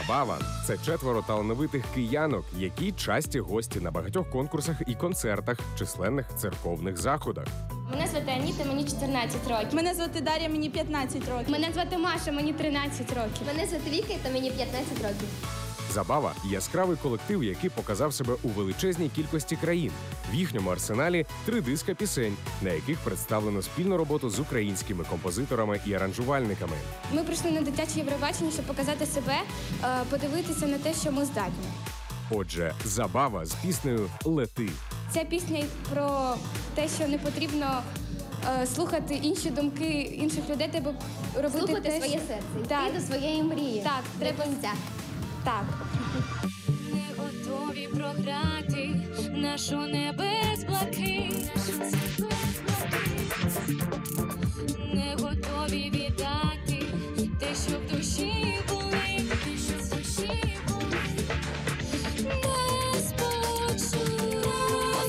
Забава – це 4 талановитих киянок, які часті гості на багатьох конкурсах і концертах, численних церковних заходах. Мене звати Аніта, мені 14 років. Мене звати Дар'я, мені 15 років. Мене звати Маша, мені 13 років. Мене звати Віка, та мені 15 років. Забава – яскравий колектив, який показав себе у величезній кількості країн. В їхньому арсеналі 3 диска пісень, на яких представлено спільну роботу з українськими композиторами і аранжувальниками. Ми прийшли на дитяче Євробачення, щоб показати себе, подивитися на те, що ми здатні. Отже, Забава з піснею «Лети». Ця пісня про те, що не потрібно слухати інші думки інших людей, треба робити Слухати те, своє що... серце, йти Так. до своєї мрії. Так, треба кінця. Так. Не готові програти нашу небезблакить. Не готові віддати те, що в душі болить, те, що в душі болить. Не спочи, не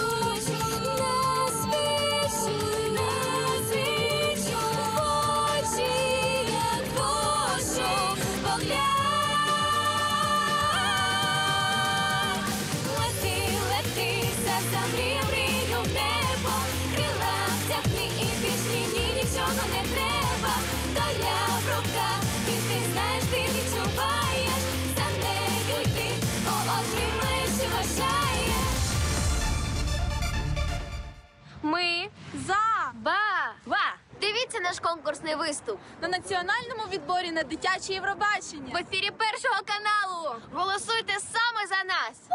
свічу, в очі, як Боже, поглянь. Ми Забава! Дивіться наш конкурсний виступ. На національному відборі на дитяче Євробачення. В ефірі Першого каналу. Голосуйте саме за нас.